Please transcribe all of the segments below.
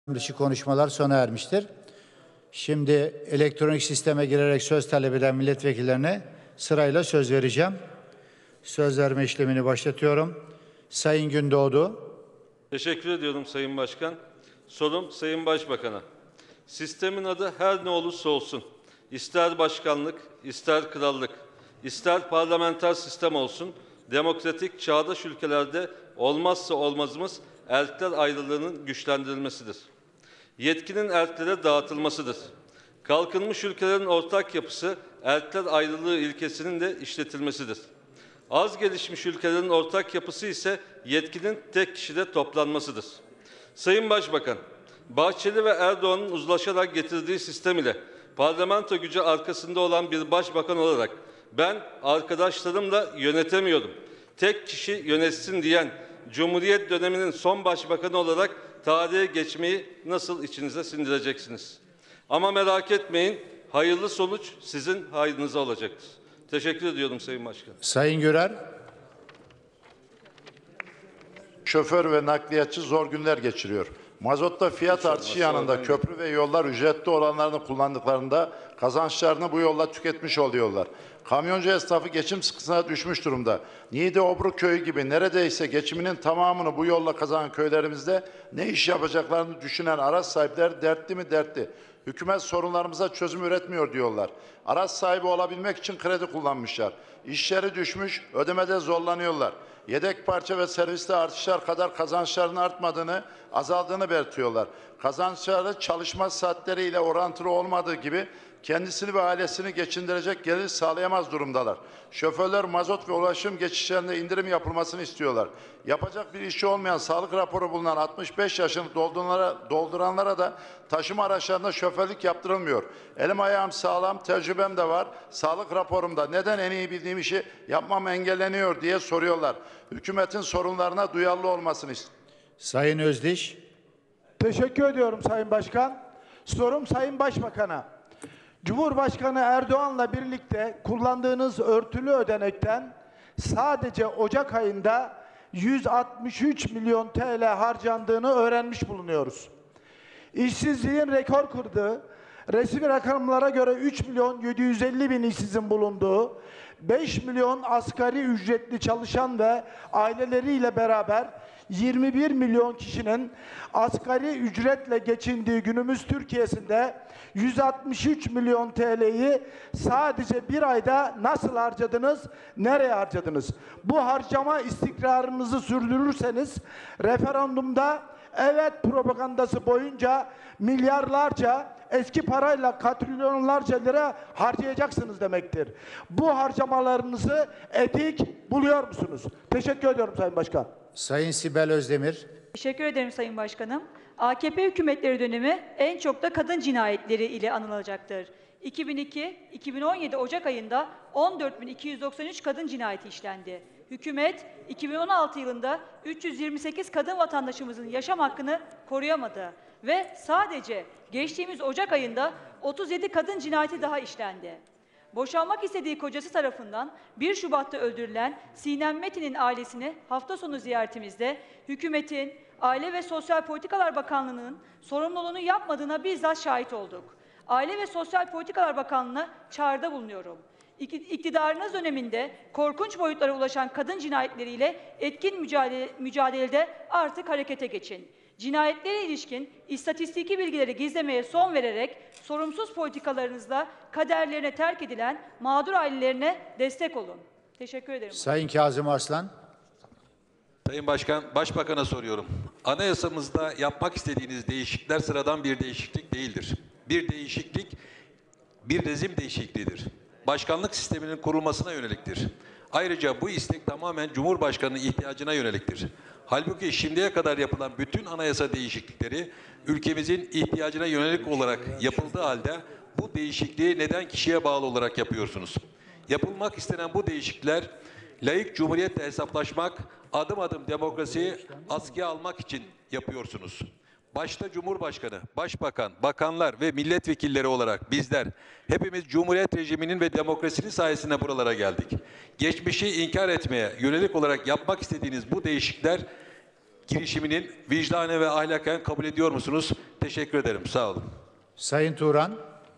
dışı konuşmalar sona ermiştir. Şimdi elektronik sisteme girerek söz talep eden milletvekillerine sırayla söz vereceğim. Söz verme işlemini başlatıyorum. Sayın Gündoğdu. Teşekkür ediyorum Sayın Başkan. Sorum Sayın Başbakan'a. Sistemin adı her ne olursa olsun, ister başkanlık, ister krallık, ister parlamenter sistem olsun, demokratik çağdaş ülkelerde olmazsa olmazımız elkler ayrılığının güçlendirilmesidir. Yetkinin elklere dağıtılmasıdır. Kalkınmış ülkelerin ortak yapısı elkler ayrılığı ilkesinin de işletilmesidir. Az gelişmiş ülkelerin ortak yapısı ise yetkinin tek kişide toplanmasıdır. Sayın Başbakan, Bahçeli ve Erdoğan'ın uzlaşarak getirdiği sistem ile parlamento gücü arkasında olan bir başbakan olarak ben arkadaşlarımla yönetemiyorum, tek kişi yönetsin diyen Cumhuriyet döneminin son başbakanı olarak tarihe geçmeyi nasıl içinize sindireceksiniz? Ama merak etmeyin, hayırlı sonuç sizin hayrınıza olacaktır. Teşekkür ediyorum Sayın Başkan. Sayın Gürer. Şoför ve nakliyatçı zor günler geçiriyor. Mazotta fiyat artışı yanında köprü ve yollar ücretli olanlarını kullandıklarında kazançlarını bu yolla tüketmiş oluyorlar. Kamyoncu esnafı geçim sıkıntısına düşmüş durumda. Niğde Obru köyü gibi neredeyse geçiminin tamamını bu yolla kazanan köylerimizde ne iş yapacaklarını düşünen araç sahipleri dertli mi dertli. Hükümet sorunlarımıza çözüm üretmiyor diyorlar. Araç sahibi olabilmek için kredi kullanmışlar. İşleri düşmüş, ödemede zorlanıyorlar. Yedek parça ve serviste artışlar kadar kazançlarının artmadığını, azaldığını belirtiyorlar. Kazançları çalışma saatleriyle orantılı olmadığı gibi kendisini ve ailesini geçindirecek gelir sağlayamaz durumdalar. Şoförler mazot ve ulaşım geçişlerinde indirim yapılmasını istiyorlar. Yapacak bir işi olmayan sağlık raporu bulunan 65 yaşını dolduranlara da taşıma araçlarında şoförlük yaptırılmıyor. Elim ayağım sağlam, tecrübem de var. Sağlık raporumda neden en iyi bildiğim işi yapmam engelleniyor diye soruyorlar. Hükümetin sorunlarına duyarlı olmasını istiyorum. Sayın Özdiş. Teşekkür ediyorum Sayın Başkan. Sorum Sayın Başbakan'a. Cumhurbaşkanı Erdoğan'la birlikte kullandığınız örtülü ödenekten sadece Ocak ayında 163 milyon TL harcandığını öğrenmiş bulunuyoruz. İşsizliğin rekor kırdığı, resmi rakamlara göre 3 milyon 750 bin işsizin bulunduğu, 5 milyon asgari ücretli çalışan ve aileleriyle beraber 21 milyon kişinin asgari ücretle geçindiği günümüz Türkiye'sinde 163 milyon TL'yi sadece bir ayda nasıl harcadınız, nereye harcadınız? Bu harcama istikrarınızı sürdürürseniz referandumda evet propagandası boyunca milyarlarca eski parayla katrilyonlarca lira harcayacaksınız demektir. Bu harcamalarınızı etik buluyor musunuz? Teşekkür ediyorum Sayın Başkan. Sayın Sibel Özdemir. Teşekkür ederim Sayın Başkanım. AKP hükümetleri dönemi en çok da kadın cinayetleri ile anılacaktır. 2002-2017 Ocak ayında 14.293 kadın cinayeti işlendi. Hükümet 2016 yılında 328 kadın vatandaşımızın yaşam hakkını koruyamadı ve sadece geçtiğimiz Ocak ayında 37 kadın cinayeti daha işlendi. Boşanmak istediği kocası tarafından 1 Şubat'ta öldürülen Sinem Metin'in ailesini hafta sonu ziyaretimizde hükümetin, Aile ve Sosyal Politikalar Bakanlığı'nın sorumluluğunu yapmadığına bizzat şahit olduk. Aile ve Sosyal Politikalar Bakanlığı'na çağrıda bulunuyorum. İktidarınız döneminde korkunç boyutlara ulaşan kadın cinayetleriyle etkin mücadelede artık harekete geçin. Cinayetlere ilişkin istatistiki bilgileri gizlemeye son vererek sorumsuz politikalarınızla kaderlerine terk edilen mağdur ailelerine destek olun. Teşekkür ederim. Sayın Kazım Arslan. Sayın Başkan, Başbakan'a soruyorum. Anayasamızda yapmak istediğiniz değişiklikler sıradan bir değişiklik değildir. Bir değişiklik, bir rejim değişikliğidir. Başkanlık sisteminin kurulmasına yöneliktir. Ayrıca bu istek tamamen Cumhurbaşkanı'nın ihtiyacına yöneliktir. Halbuki şimdiye kadar yapılan bütün anayasa değişiklikleri ülkemizin ihtiyacına yönelik olarak yapıldığı halde bu değişikliği neden kişiye bağlı olarak yapıyorsunuz? Yapılmak istenen bu değişiklikler layık cumhuriyetle hesaplaşmak, adım adım demokrasiyi askıya almak için yapıyorsunuz. Başta Cumhurbaşkanı, Başbakan, bakanlar ve milletvekilleri olarak bizler hepimiz Cumhuriyet rejiminin ve demokrasinin sayesinde buralara geldik. Geçmişi inkar etmeye yönelik olarak yapmak istediğiniz bu değişiklikler girişiminin vicdane ve ahlaken kabul ediyor musunuz? Teşekkür ederim. Sağ olun. Sayın Turan.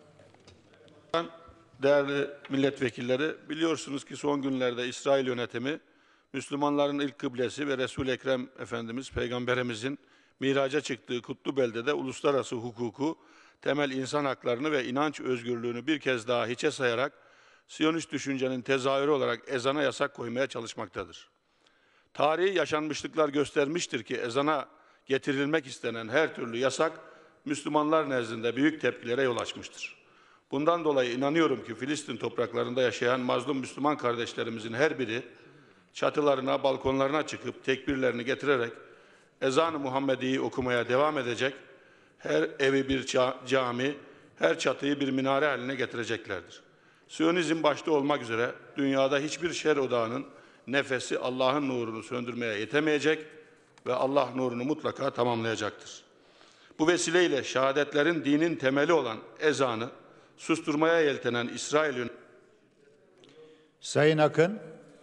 Değerli milletvekilleri, biliyorsunuz ki son günlerde İsrail yönetimi Müslümanların ilk kıblesi ve Resul-i Ekrem Efendimiz Peygamberimizin miraca çıktığı kutlu beldede uluslararası hukuku, temel insan haklarını ve inanç özgürlüğünü bir kez daha hiçe sayarak Siyonist düşüncenin tezahürü olarak ezana yasak koymaya çalışmaktadır. Tarihi yaşanmışlıklar göstermiştir ki ezana getirilmek istenen her türlü yasak Müslümanlar nezdinde büyük tepkilere yol açmıştır. Bundan dolayı inanıyorum ki Filistin topraklarında yaşayan mazlum Müslüman kardeşlerimizin her biri çatılarına, balkonlarına çıkıp tekbirlerini getirerek ezan-ı Muhammedi'yi okumaya devam edecek, her evi bir cami, her çatıyı bir minare haline getireceklerdir. Siyonizm başta olmak üzere dünyada hiçbir şer odağının nefesi Allah'ın nurunu söndürmeye yetemeyecek ve Allah nurunu mutlaka tamamlayacaktır. Bu vesileyle şehadetlerin dinin temeli olan ezanı susturmaya yeltenen İsrail Sayın Akın.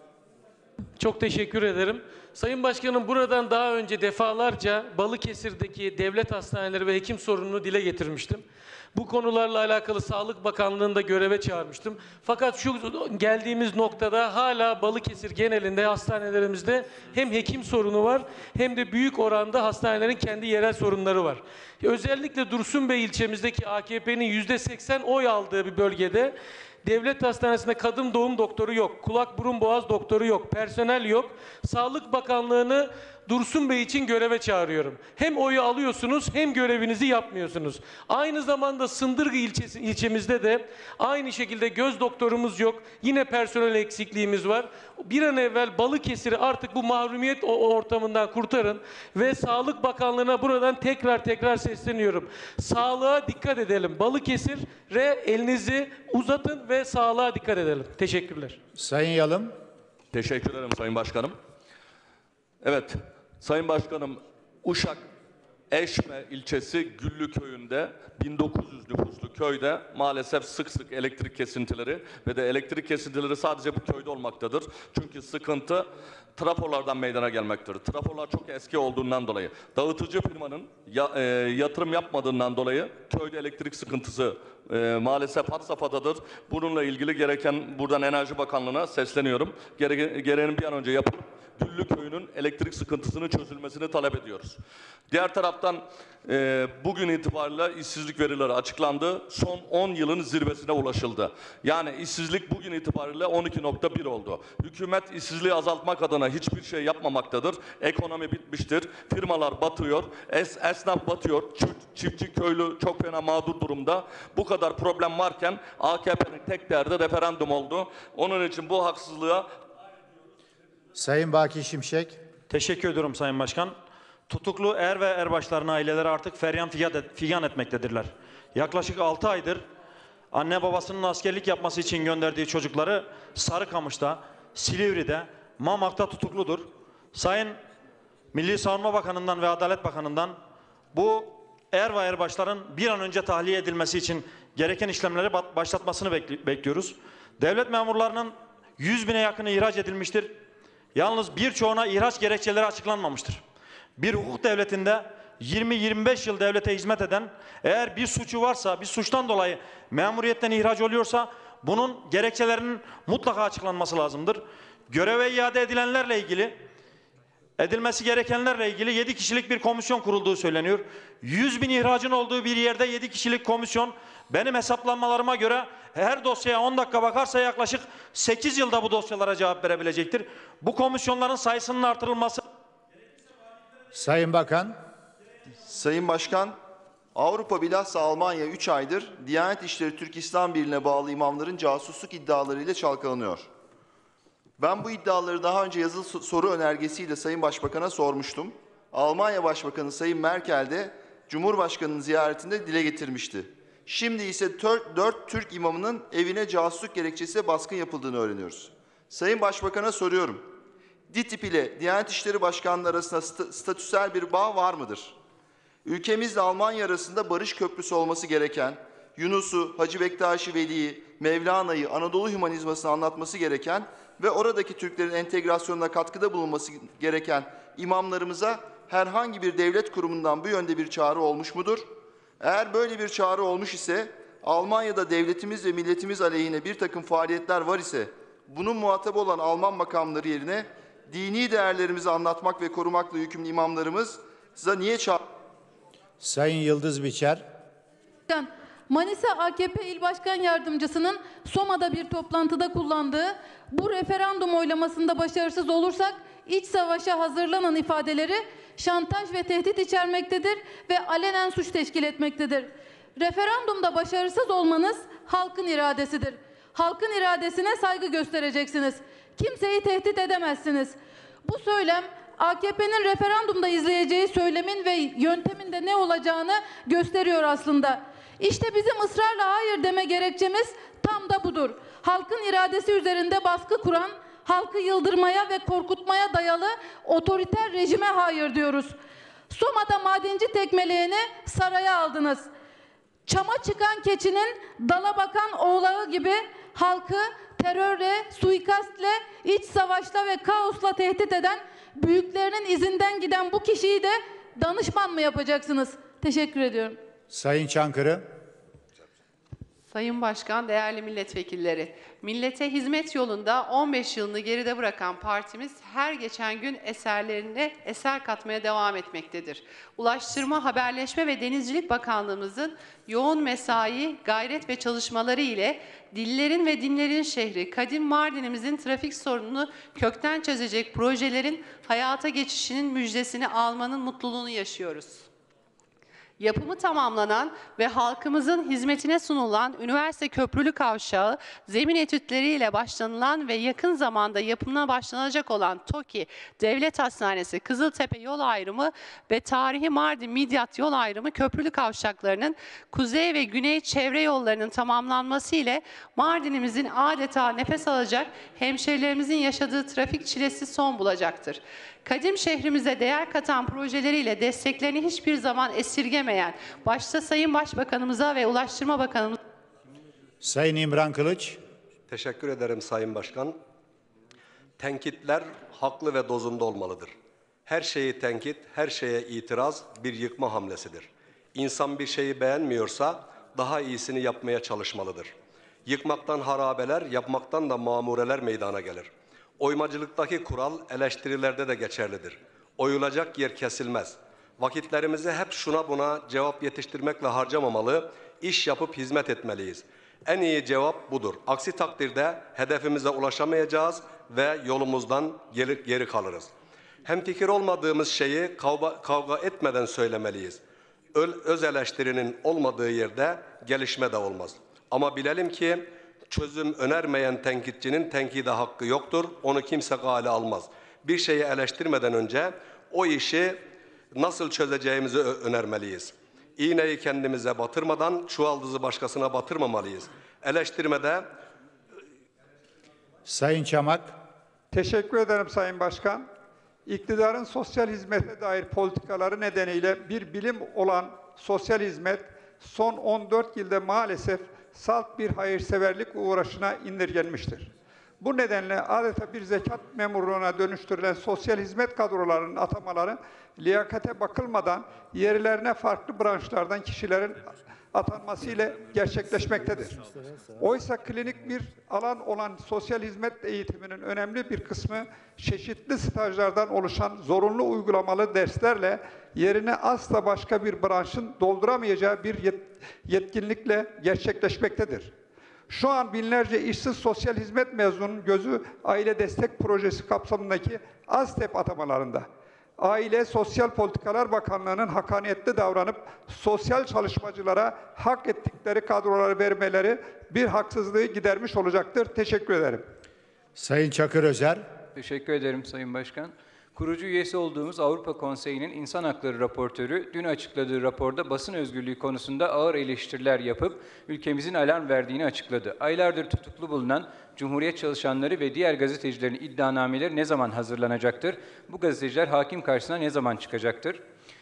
Çok teşekkür ederim. Sayın Başkanım, buradan daha önce defalarca Balıkesir'deki devlet hastaneleri ve hekim sorununu dile getirmiştim. Bu konularla alakalı Sağlık Bakanlığı'nda göreve çağırmıştım. Fakat şu geldiğimiz noktada hala Balıkesir genelinde hastanelerimizde hem hekim sorunu var hem de büyük oranda hastanelerin kendi yerel sorunları var. Özellikle Dursunbey ilçemizdeki AKP'nin %80 oy aldığı bir bölgede devlet hastanesinde kadın doğum doktoru yok, kulak burun boğaz doktoru yok, personel yok. Sağlık Bakanlığı'nı Dursunbey için göreve çağırıyorum. Hem oyu alıyorsunuz hem görevinizi yapmıyorsunuz. Aynı zamanda Sındırgı ilçemizde de aynı şekilde göz doktorumuz yok. Yine personel eksikliğimiz var. Bir an evvel Balıkesir'i artık bu mahrumiyet ortamından kurtarın ve Sağlık Bakanlığı'na buradan tekrar sesleniyorum. Sağlığa dikkat edelim. Balıkesir'e elinizi uzatın ve sağlığa dikkat edelim. Teşekkürler. Sayın Yalım. Teşekkür ederim Sayın Başkanım. Evet, Sayın Başkanım, Uşak Eşme ilçesi Güllü köyünde 1900 nüfuslu köyde maalesef sık sık elektrik kesintileri ve de elektrik kesintileri sadece bu köyde olmaktadır. Çünkü sıkıntı trafolardan meydana gelmektedir. Trafolar çok eski olduğundan dolayı, dağıtıcı firmanın yatırım yapmadığından dolayı köyde elektrik sıkıntısı maalesef had safhadadır. Bununla ilgili gereken buradan Enerji Bakanlığı'na sesleniyorum. Gereğinin bir an önce yapılıp Güllü köyünün elektrik sıkıntısının çözülmesini talep ediyoruz. Diğer taraftan bugün itibariyle işsizlik verileri açıklandı. Son 10 yılın zirvesine ulaşıldı. Yani işsizlik bugün itibariyle 12.1 oldu. Hükümet işsizliği azaltmak adına hiçbir şey yapmamaktadır. Ekonomi bitmiştir. Firmalar batıyor. Esnaf batıyor. Çiftçi, köylü çok fena mağdur durumda. Bu kadar problem varken AKP'nin tek derdi referandum oldu. Onun için bu haksızlığa Sayın Baki Şimşek. Teşekkür ediyorum Sayın Başkan. Tutuklu er ve erbaşların aileleri artık feryan figan etmektedirler. Yaklaşık 6 aydır anne babasının askerlik yapması için gönderdiği çocukları Sarıkamış'ta, Silivri'de, Mamak'ta tutukludur. Sayın Milli Savunma Bakanı'ndan ve Adalet Bakanı'ndan bu er ve erbaşların bir an önce tahliye edilmesi için gereken işlemleri başlatmasını bekliyoruz. Devlet memurlarının 100.000'e yakını ihraç edilmiştir. Yalnız birçoğuna ihraç gerekçeleri açıklanmamıştır. Bir hukuk devletinde 20-25 yıl devlete hizmet eden, eğer bir suçu varsa, bir suçtan dolayı memuriyetten ihraç oluyorsa bunun gerekçelerinin mutlaka açıklanması lazımdır. Göreve iade edilenlerle ilgili, edilmesi gerekenlerle ilgili 7 kişilik bir komisyon kurulduğu söyleniyor. 100.000 ihracın olduğu bir yerde 7 kişilik komisyon, benim hesaplanmalarıma göre her dosyaya 10 dakika bakarsa yaklaşık 8 yılda bu dosyalara cevap verebilecektir. Bu komisyonların sayısının artırılması... Sayın Bakan. Sayın Başkan, Avrupa bilhassa Almanya 3 aydır Diyanet İşleri Türk İslam Birliği'ne bağlı imamların casusluk iddialarıyla çalkalanıyor. Ben bu iddiaları daha önce yazılı soru önergesiyle Sayın Başbakan'a sormuştum. Almanya Başbakanı Sayın Merkel de Cumhurbaşkanı'nın ziyaretinde dile getirmişti. Şimdi ise 4 Türk imamının evine casusluk gerekçesiyle baskın yapıldığını öğreniyoruz. Sayın Başbakan'a soruyorum. DİTİB ile Diyanet İşleri Başkanlığı arasında statüsel bir bağ var mıdır? Ülkemizle Almanya arasında barış köprüsü olması gereken, Yunus'u, Hacı Bektaş-ı Veli'yi, Mevlana'yı, Anadolu hümanizmasını anlatması gereken ve oradaki Türklerin entegrasyonuna katkıda bulunması gereken imamlarımıza herhangi bir devlet kurumundan bu yönde bir çağrı olmuş mudur? Eğer böyle bir çağrı olmuş ise, Almanya'da devletimiz ve milletimiz aleyhine bir takım faaliyetler var ise, bunun muhatabı olan Alman makamları yerine dini değerlerimizi anlatmak ve korumakla yükümlü imamlarımıza niye çağrı? Sayın Yıldız Biçer. Manisa AKP İl Başkan Yardımcısının Soma'da bir toplantıda kullandığı bu referandum oylamasında başarısız olursak iç savaşa hazırlanan ifadeleri şantaj ve tehdit içermektedir ve alenen suç teşkil etmektedir. Referandumda başarısız olmanız halkın iradesidir. Halkın iradesine saygı göstereceksiniz. Kimseyi tehdit edemezsiniz. Bu söylem AKP'nin referandumda izleyeceği söylemin ve yöntemin de ne olacağını gösteriyor aslında. İşte bizim ısrarla hayır deme gerekçemiz tam da budur. Halkın iradesi üzerinde baskı kuran, halkı yıldırmaya ve korkutmaya dayalı otoriter rejime hayır diyoruz. Soma'da madenci tekmeleğini saraya aldınız. Çama çıkan keçinin dala bakan oğlağı gibi halkı terörle, suikastle, iç savaşla ve kaosla tehdit eden, büyüklerinin izinden giden bu kişiyi de danışman mı yapacaksınız? Teşekkür ediyorum. Sayın Çankırı. Sayın Başkan, değerli milletvekilleri, millete hizmet yolunda 15 yılını geride bırakan partimiz her geçen gün eserlerine eser katmaya devam etmektedir. Ulaştırma, Haberleşme ve Denizcilik Bakanlığımızın yoğun mesai, gayret ve çalışmaları ile dillerin ve dinlerin şehri, kadim Mardin'imizin trafik sorununu kökten çözecek projelerin hayata geçişinin müjdesini almanın mutluluğunu yaşıyoruz. Yapımı tamamlanan ve halkımızın hizmetine sunulan üniversite köprülü kavşağı, zemin etütleriyle başlanılan ve yakın zamanda yapımına başlanacak olan TOKİ Devlet Hastanesi, Kızıltepe yol ayrımı ve tarihi Mardin Midyat yol ayrımı köprülü kavşaklarının kuzey ve güney çevre yollarının tamamlanması ile Mardin'imizin adeta nefes alacak, hemşehrilerimizin yaşadığı trafik çilesi son bulacaktır. Kadim şehrimize değer katan projeleriyle desteklerini hiçbir zaman esirgemeyen, başta Sayın Başbakanımıza ve Ulaştırma Bakanımıza... Sayın İmran Kılıç. Teşekkür ederim Sayın Başkan. Tenkitler haklı ve dozunda olmalıdır. Her şeyi tenkit, her şeye itiraz bir yıkma hamlesidir. İnsan bir şeyi beğenmiyorsa daha iyisini yapmaya çalışmalıdır. Yıkmaktan harabeler, yapmaktan da mamureler meydana gelir. Oymacılıktaki kural eleştirilerde de geçerlidir. Oyulacak yer kesilmez. Vakitlerimizi hep şuna buna cevap yetiştirmekle harcamamalı, iş yapıp hizmet etmeliyiz. En iyi cevap budur. Aksi takdirde hedefimize ulaşamayacağız ve yolumuzdan geri kalırız. Hemfikir olmadığımız şeyi kavga etmeden söylemeliyiz. Öz eleştirinin olmadığı yerde gelişme de olmaz. Ama bilelim ki çözüm önermeyen tenkitçinin tenkide hakkı yoktur. Onu kimse gale almaz. Bir şeyi eleştirmeden önce o işi nasıl çözeceğimizi önermeliyiz. İğneyi kendimize batırmadan çuvaldızı başkasına batırmamalıyız. Eleştirmede... Sayın Çamak. Teşekkür ederim Sayın Başkan. İktidarın sosyal hizmete dair politikaları nedeniyle bir bilim olan sosyal hizmet son 14 yılda maalesef salt bir hayırseverlik uğraşına indirgenmiştir. Bu nedenle adeta bir zekat memurluğuna dönüştürülen sosyal hizmet kadrolarının atamaları liyakate bakılmadan yerlerine farklı branşlardan kişilerin atanmasıyla gerçekleşmektedir. Oysa klinik bir alan olan sosyal hizmet eğitiminin önemli bir kısmı çeşitli stajlardan oluşan zorunlu uygulamalı derslerle yerine asla başka bir branşın dolduramayacağı bir yetkinlikle gerçekleşmektedir. Şu an binlerce işsiz sosyal hizmet mezununun gözü aile destek projesi kapsamındaki ASTEP atamalarında. Aile Sosyal Politikalar Bakanlığı'nın hakkaniyetli davranıp sosyal çalışmacılara hak ettikleri kadroları vermeleri bir haksızlığı gidermiş olacaktır. Teşekkür ederim. Sayın Çakır Özer. Teşekkür ederim Sayın Başkan. Kurucu üyesi olduğumuz Avrupa Konseyi'nin İnsan Hakları Raportörü dün açıkladığı raporda basın özgürlüğü konusunda ağır eleştiriler yapıp ülkemizin alarm verdiğini açıkladı. Aylardır tutuklu bulunan Cumhuriyet çalışanları ve diğer gazetecilerin iddianameleri ne zaman hazırlanacaktır? Bu gazeteciler hakim karşısına ne zaman çıkacaktır?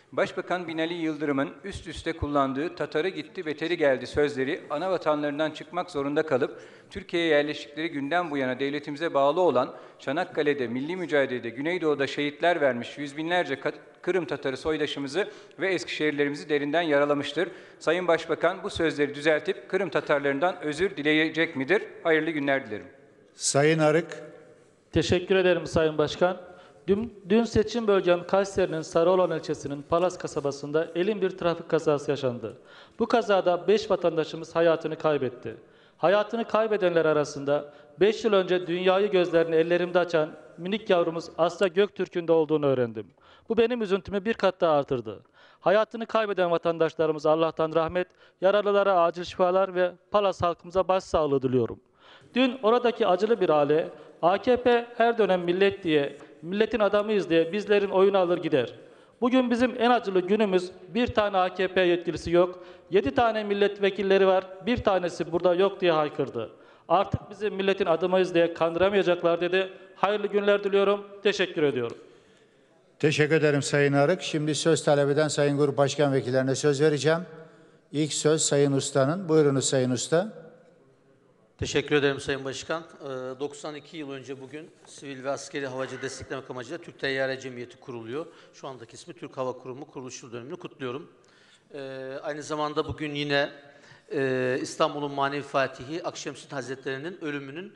Başbakan Binali Yıldırım'ın üst üste kullandığı "Tatarı gitti, beteri geldi" sözleri ana vatanlarından çıkmak zorunda kalıp Türkiye'ye yerleştikleri günden bu yana devletimize bağlı olan, Çanakkale'de, milli mücadelede, Güneydoğu'da şehitler vermiş yüz binlerce Kırım Tatarı soydaşımızı ve Eskişehirlerimizi derinden yaralamıştır. Sayın Başbakan bu sözleri düzeltip Kırım Tatarlarından özür dileyecek midir? Hayırlı günler dilerim. Sayın Arık. Teşekkür ederim Sayın Başkan. Dün seçim bölgem Kayseri'nin Sarıoğlan ilçesinin Palas kasabasında elin bir trafik kazası yaşandı. Bu kazada 5 vatandaşımız hayatını kaybetti. Hayatını kaybedenler arasında 5 yıl önce dünyayı gözlerini ellerimde açan minik yavrumuz Asya Göktürk'ün de olduğunu öğrendim. Bu benim üzüntümü bir kat daha artırdı. Hayatını kaybeden vatandaşlarımıza Allah'tan rahmet, yaralılara acil şifalar ve Palas halkımıza başsağlığı diliyorum. Dün oradaki acılı bir aile, AKP her dönem millet diye, milletin adamıyız diye bizlerin oyunu alır gider. Bugün bizim en acılı günümüz, bir tane AKP yetkilisi yok, 7 tane milletvekilleri var, bir tanesi burada yok diye haykırdı. Artık bizim milletin adamıyız diye kandıramayacaklar dedi. Hayırlı günler diliyorum, teşekkür ediyorum. Teşekkür ederim Sayın Arık. Şimdi söz talep eden Sayın Grup Başkan Vekillerine söz vereceğim. İlk söz Sayın Usta'nın. Buyurunuz Sayın Usta. Teşekkür ederim Sayın Başkan. 92 yıl önce bugün sivil ve askeri havacı desteklemek amacıyla Türk Teyyare Cemiyeti kuruluyor. Şu andaki ismi Türk Hava Kurumu kuruluş yıl dönümünü kutluyorum. Aynı zamanda bugün yine İstanbul'un manevi fatihi Akşemseddin Hazretleri'nin ölümünün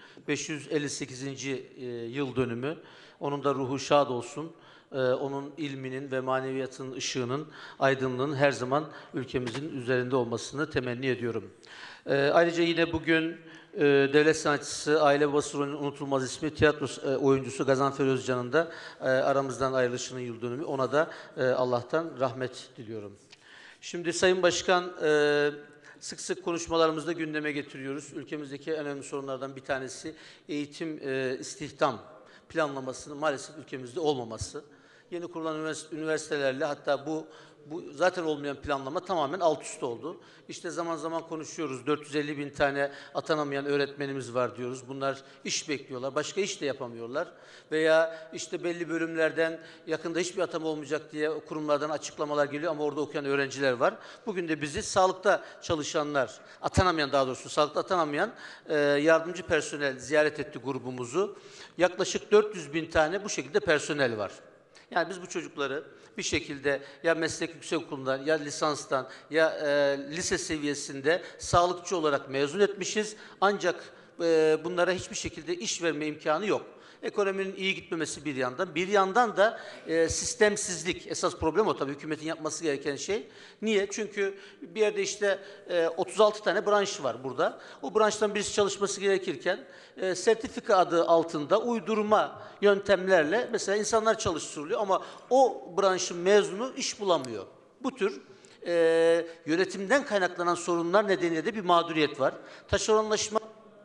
558. yıl dönümü. Onun da ruhu şad olsun. Onun ilminin ve maneviyatının ışığının, aydınlığının her zaman ülkemizin üzerinde olmasını temenni ediyorum. Ayrıca yine bugün devlet sanatçısı, aile babası rolünün unutulmaz ismi, tiyatro oyuncusu Gazanfer Özcan'ın da aramızdan ayrılışının yıl dönümü. Ona da Allah'tan rahmet diliyorum. Şimdi Sayın Başkan, sık sık konuşmalarımızda gündeme getiriyoruz. Ülkemizdeki en önemli sorunlardan bir tanesi eğitim, istihdam planlamasının maalesef ülkemizde olmaması. Yeni kurulan üniversitelerle hatta bu zaten olmayan planlama tamamen alt üst oldu. İşte zaman zaman konuşuyoruz. 450 bin tane atanamayan öğretmenimiz var diyoruz. Bunlar iş bekliyorlar. Başka iş de yapamıyorlar. Veya işte belli bölümlerden yakında hiçbir atama olmayacak diye kurumlardan açıklamalar geliyor ama orada okuyan öğrenciler var. Bugün de bizi sağlıkta çalışanlar, atanamayan daha doğrusu sağlıkta atanamayan yardımcı personel ziyaret etti grubumuzu. Yaklaşık 400 bin tane bu şekilde personel var. Yani biz bu çocukları bir şekilde ya meslek yüksekokulu'ndan ya lisanstan ya lise seviyesinde sağlıkçı olarak mezun etmişiz. Ancak bunlara hiçbir şekilde iş verme imkanı yok. Ekonominin iyi gitmemesi bir yandan da sistemsizlik. Esas problem o tabii hükümetin yapması gereken şey. Niye? Çünkü bir yerde işte 36 tane branş var burada. O branştan birisi çalışması gerekirken sertifika adı altında uydurma yöntemlerle mesela insanlar çalıştırılıyor ama o branşın mezunu iş bulamıyor. Bu tür yönetimden kaynaklanan sorunlar nedeniyle de bir mağduriyet var. Taşeronlaşma.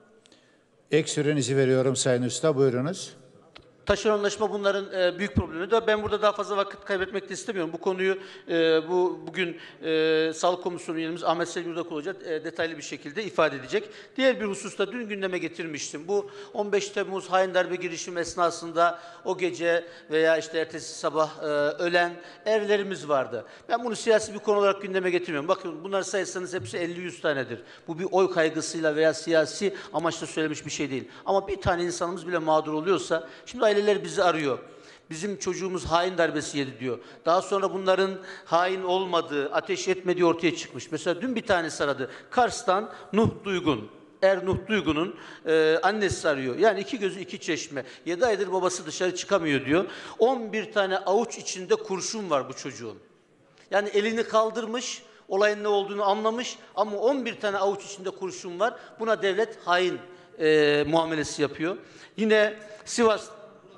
Ek sürenizi veriyorum Sayın Usta. Buyurunuz. Taşeronlaşma bunların büyük problemi de. Ben burada daha fazla vakit kaybetmek de istemiyorum. Bu konuyu bugün Sağlık Komisyonu üyemiz Ahmet Selim Yurdak Hoca detaylı bir şekilde ifade edecek. Diğer bir hususta dün gündeme getirmiştim. Bu 15 Temmuz hain darbe girişimi esnasında o gece veya işte ertesi sabah ölen erlerimiz vardı. Ben bunu siyasi bir konu olarak gündeme getirmiyorum. Bakın bunlar sayarsanız hepsi 50-100 tanedir. Bu bir oy kaygısıyla veya siyasi amaçla söylemiş bir şey değil. Ama bir tane insanımız bile mağdur oluyorsa, şimdi aileler bizi arıyor. Bizim çocuğumuz hain darbesi yedi diyor. Daha sonra bunların hain olmadığı, ateş etmediği ortaya çıkmış. Mesela dün bir tanesi aradı. Kars'tan Nuh Duygun. Nuh Duygun'un annesi arıyor. Yani iki gözü iki çeşme. 7 aydır babası dışarı çıkamıyor diyor. 11 tane avuç içinde kurşun var bu çocuğun. Yani elini kaldırmış, olayın ne olduğunu anlamış ama 11 tane avuç içinde kurşun var. Buna devlet hain muamelesi yapıyor. Yine Sivas.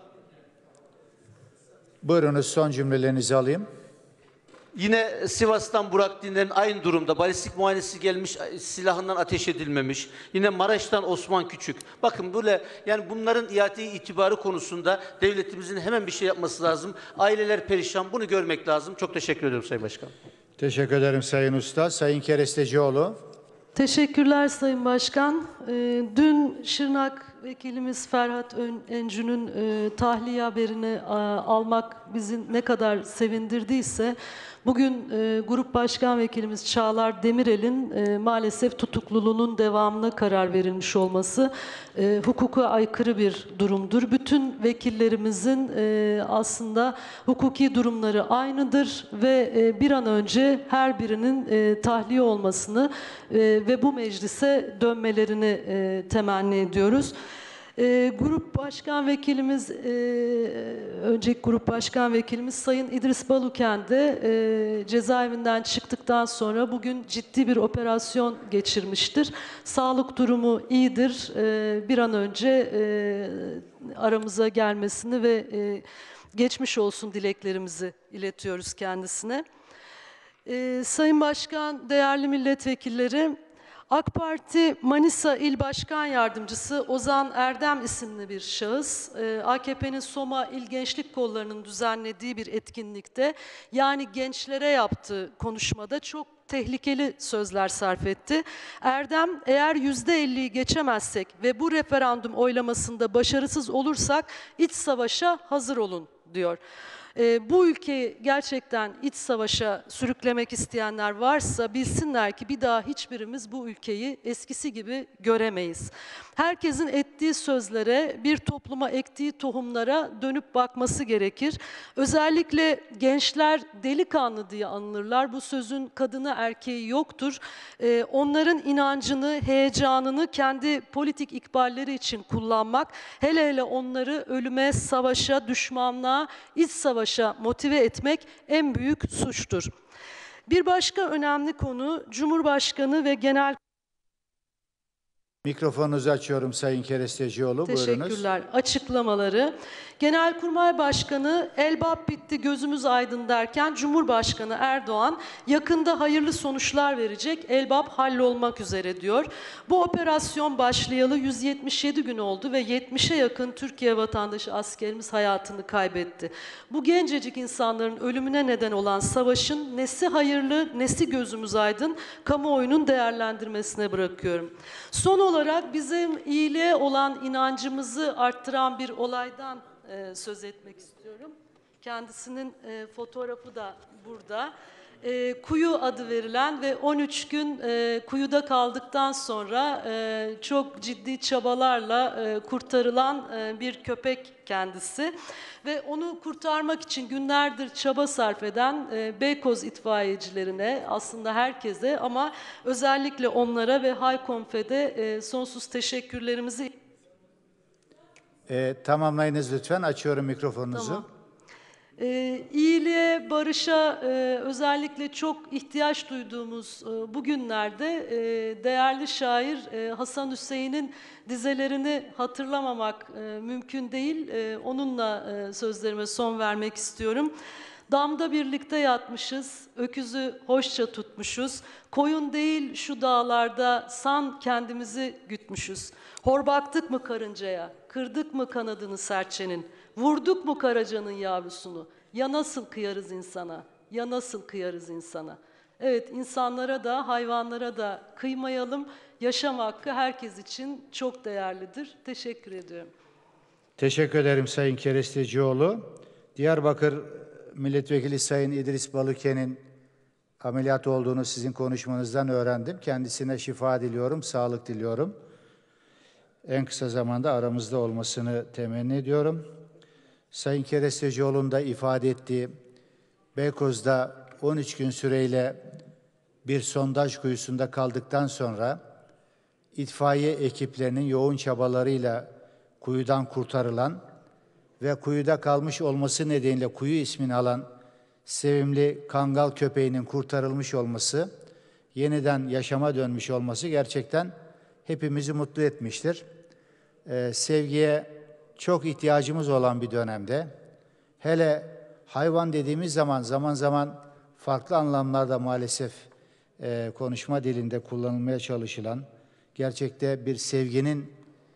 Buyurunuz son cümlelerinizi alayım. Yine Sivas'tan Burak Dinler'in aynı durumda. Balistik muayenesi gelmiş, silahından ateş edilmemiş. Yine Maraş'tan Osman Küçük. Bakın böyle yani bunların iade itibarı konusunda devletimizin hemen bir şey yapması lazım. Aileler perişan. Bunu görmek lazım. Çok teşekkür ediyorum Sayın Başkan. Teşekkür ederim Sayın Usta. Sayın Kerestecioğlu. Teşekkürler Sayın Başkan. Dün Şırnak Vekilimiz Ferhat Encü'nün tahliye haberini almak bizi ne kadar sevindirdiyse, bugün Grup Başkan Vekilimiz Çağlar Demirel'in maalesef tutukluluğunun devamına karar verilmiş olması hukuka aykırı bir durumdur. Bütün vekillerimizin aslında hukuki durumları aynıdır ve bir an önce her birinin tahliye olmasını ve bu meclise dönmelerini temenni ediyoruz. Grup Başkan Vekilimiz, önceki Grup Başkan Vekilimiz Sayın İdris Baluken de cezaevinden çıktıktan sonra bugün ciddi bir operasyon geçirmiştir. Sağlık durumu iyidir. Bir an önce aramıza gelmesini ve geçmiş olsun dileklerimizi iletiyoruz kendisine. Sayın Başkan, değerli milletvekilleri, AK Parti Manisa İl Başkan Yardımcısı Ozan Erdem isimli bir şahıs, AKP'nin Soma İl Gençlik Kolları'nın düzenlediği bir etkinlikte, yani gençlere yaptığı konuşmada çok tehlikeli sözler sarf etti. Erdem, eğer %50'yi geçemezsek ve bu referandum oylamasında başarısız olursak iç savaşa hazır olun diyor. Bu ülkeyi gerçekten iç savaşa sürüklemek isteyenler varsa bilsinler ki bir daha hiçbirimiz bu ülkeyi eskisi gibi göremeyiz. Herkesin ettiği sözlere, bir topluma ektiği tohumlara dönüp bakması gerekir. Özellikle gençler delikanlı diye anılırlar. Bu sözün kadını erkeği yoktur. Onların inancını, heyecanını kendi politik ikballeri için kullanmak, hele hele onları ölüme, savaşa, düşmanlığa, iç savaşa motive etmek en büyük suçtur. Bir başka önemli konu Cumhurbaşkanı ve Genel... Mikrofonunuzu açıyorum Sayın Kerestecioğlu. Teşekkürler. Açıklamaları. Genelkurmay Başkanı elbap bitti gözümüz aydın derken Cumhurbaşkanı Erdoğan yakında hayırlı sonuçlar verecek, elbap hallolmak üzere diyor. Bu operasyon başlayalı 177 gün oldu ve 70'e yakın Türkiye vatandaşı askerimiz hayatını kaybetti. Bu gencecik insanların ölümüne neden olan savaşın nesi hayırlı, nesi gözümüz aydın, kamuoyunun değerlendirmesine bırakıyorum. Son olarak bizim iyiliğe olan inancımızı arttıran bir olaydan söz etmek istiyorum. Kendisinin fotoğrafı da burada. Kuyu adı verilen ve 13 gün kuyuda kaldıktan sonra çok ciddi çabalarla kurtarılan bir köpek kendisi. Ve onu kurtarmak için günlerdir çaba sarf eden Beykoz itfaiyecilerine, aslında herkese ama özellikle onlara ve Haykonfe'de sonsuz teşekkürlerimizi... Tamamlayınız lütfen. Açıyorum mikrofonunuzu. Tamam. İyiliğe, barışa özellikle çok ihtiyaç duyduğumuz bu günlerde değerli şair Hasan Hüseyin'in dizelerini hatırlamamak mümkün değil. Onunla sözlerime son vermek istiyorum. Damda birlikte yatmışız, öküzü hoşça tutmuşuz. Koyun değil şu dağlarda san kendimizi gütmüşüz. Hor baktık mı karıncaya, kırdık mı kanadını serçenin, vurduk mu karacanın yavrusunu, ya nasıl kıyarız insana, ya nasıl kıyarız insana. Evet, insanlara da hayvanlara da kıymayalım. Yaşam hakkı herkes için çok değerlidir. Teşekkür ediyorum. Teşekkür ederim Sayın Kerestecioğlu. Diyarbakır Milletvekili Sayın İdris Baluken'in ameliyat olduğunu sizin konuşmanızdan öğrendim. Kendisine şifa diliyorum, sağlık diliyorum. En kısa zamanda aramızda olmasını temenni ediyorum. Sayın Kerestecioğlu'nun da ifade ettiği Beykoz'da 13 gün süreyle bir sondaj kuyusunda kaldıktan sonra itfaiye ekiplerinin yoğun çabalarıyla kuyudan kurtarılan ve kuyuda kalmış olması nedeniyle kuyu ismini alan sevimli kangal köpeğinin kurtarılmış olması, yeniden yaşama dönmüş olması gerçekten hepimizi mutlu etmiştir. Sevgiye çok ihtiyacımız olan bir dönemde, hele hayvan dediğimiz zaman zaman farklı anlamlarda maalesef konuşma dilinde kullanılmaya çalışılan, gerçekte bir sevginin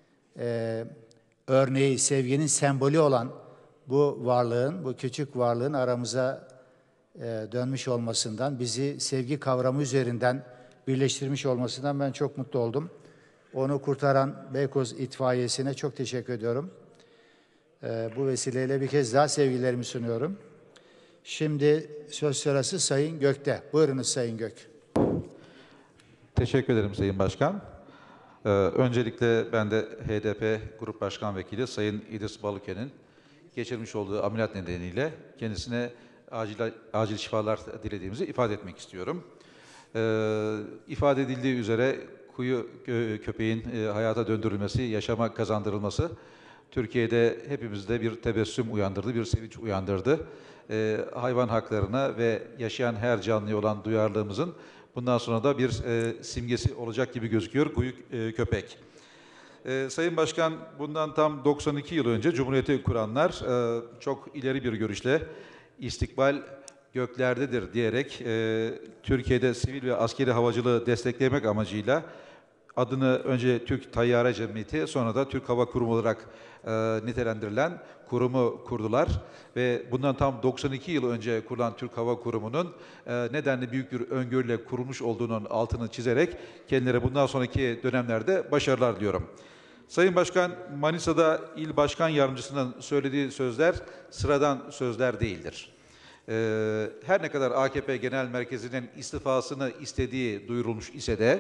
örneği, sevginin sembolü olan bu varlığın, bu küçük varlığın aramıza dönmüş olmasından, bizi sevgi kavramı üzerinden birleştirmiş olmasından ben çok mutlu oldum. Onu kurtaran Beykoz İtfaiyesi'ne çok teşekkür ediyorum. Bu vesileyle bir kez daha sevgilerimi sunuyorum. Şimdi söz sırası Sayın Gök'te. Buyurunuz Sayın Gök. Teşekkür ederim Sayın Başkan. Öncelikle ben de HDP Grup Başkan Vekili Sayın İdris Balıken'in geçirmiş olduğu ameliyat nedeniyle kendisine acil şifalar dilediğimizi ifade etmek istiyorum. İfade edildiği üzere kuyu köpeğin hayata döndürülmesi, yaşama kazandırılması Türkiye'de hepimizde bir tebessüm uyandırdı, bir sevinç uyandırdı. Hayvan haklarına ve yaşayan her canlıya olan duyarlılığımızın bundan sonra da bir simgesi olacak gibi gözüküyor kuyu köpek. Sayın Başkan, bundan tam 92 yıl önce Cumhuriyeti kuranlar çok ileri bir görüşle istikbal göklerdedir diyerek Türkiye'de sivil ve askeri havacılığı desteklemek amacıyla adını önce Türk Tayyare Cemiyeti sonra da Türk Hava Kurumu olarak nitelendirilen kurumu kurdular. Ve bundan tam 92 yıl önce kurulan Türk Hava Kurumu'nun nedenli büyük bir öngörüyle kurulmuş olduğunun altını çizerek kendileri bundan sonraki dönemlerde başarılar diliyorum. Sayın Başkan, Manisa'da İl Başkan Yardımcısının söylediği sözler sıradan sözler değildir. Her ne kadar AKP Genel Merkezi'nin istifasını istediği duyurulmuş ise de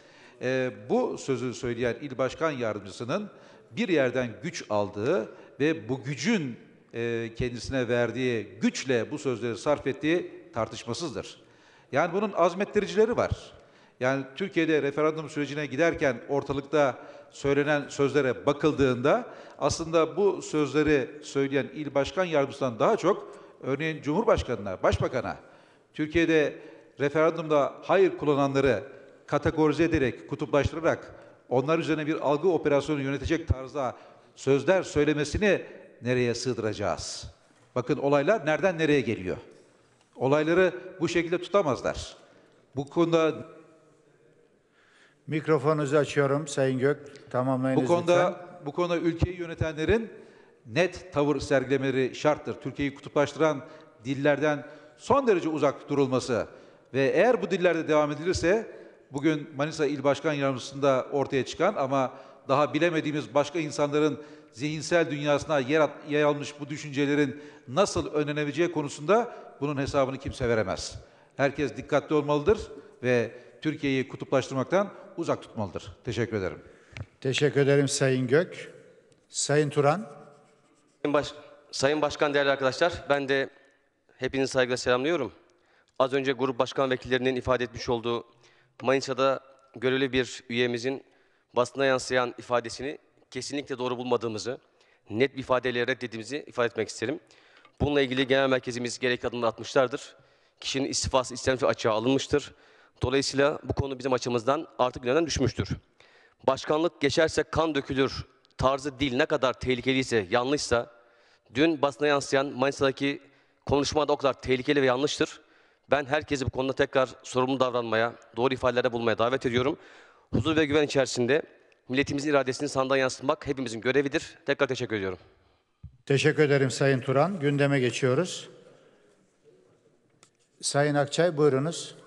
bu sözü söyleyen İl Başkan Yardımcısının bir yerden güç aldığı ve bu gücün kendisine verdiği güçle bu sözleri sarf ettiği tartışmasızdır. Yani bunun azmettiricileri var. Yani Türkiye'de referandum sürecine giderken ortalıkta söylenen sözlere bakıldığında aslında bu sözleri söyleyen İl Başkan Yardımcısından daha çok örneğin Cumhurbaşkanı'na, Başbakan'a, Türkiye'de referandumda hayır kullananları kategorize ederek, kutuplaştırarak onlar üzerine bir algı operasyonu yönetecek tarzda sözler söylemesini nereye sığdıracağız? Bakın olaylar nereden nereye geliyor? Olayları bu şekilde tutamazlar. Bu konuda mikrofonunuzu açıyorum Sayın Gök. Tamamlayınız lütfen. Bu konuda ülkeyi yönetenlerin net tavır sergilemeleri şarttır. Türkiye'yi kutuplaştıran dillerden son derece uzak durulması ve eğer bu dillerde devam edilirse bugün Manisa İl Başkan Yardımcısı'nda ortaya çıkan ama daha bilemediğimiz başka insanların zihinsel dünyasına yer almış bu düşüncelerin nasıl önlenebileceği konusunda bunun hesabını kimse veremez. Herkes dikkatli olmalıdır ve Türkiye'yi kutuplaştırmaktan uzak tutmalıdır. Teşekkür ederim. Teşekkür ederim Sayın Gök. Sayın Turan. Sayın Başkan, değerli arkadaşlar, ben de hepinizi saygıyla selamlıyorum. Az önce grup başkan vekillerinin ifade etmiş olduğu Manisa'da görevli bir üyemizin basına yansıyan ifadesini kesinlikle doğru bulmadığımızı, net bir ifadeyle reddettiğimizi ifade etmek isterim. Bununla ilgili genel merkezimiz gerekli adımlar atmışlardır. Kişinin istifası istenmiş açığa alınmıştır. Dolayısıyla bu konu bizim açımızdan artık gündemden düşmüştür. Başkanlık geçerse kan dökülür tarzı dil ne kadar tehlikeliyse, yanlışsa, dün basına yansıyan Manisa'daki konuşma da o kadar tehlikeli ve yanlıştır. Ben herkesi bu konuda tekrar sorumlu davranmaya, doğru ifadelerde bulmaya davet ediyorum. Huzur ve güven içerisinde milletimizin iradesini sandığa yansıtmak hepimizin görevidir. Tekrar teşekkür ediyorum. Teşekkür ederim Sayın Turan. Gündeme geçiyoruz. Sayın Akçay, buyurunuz.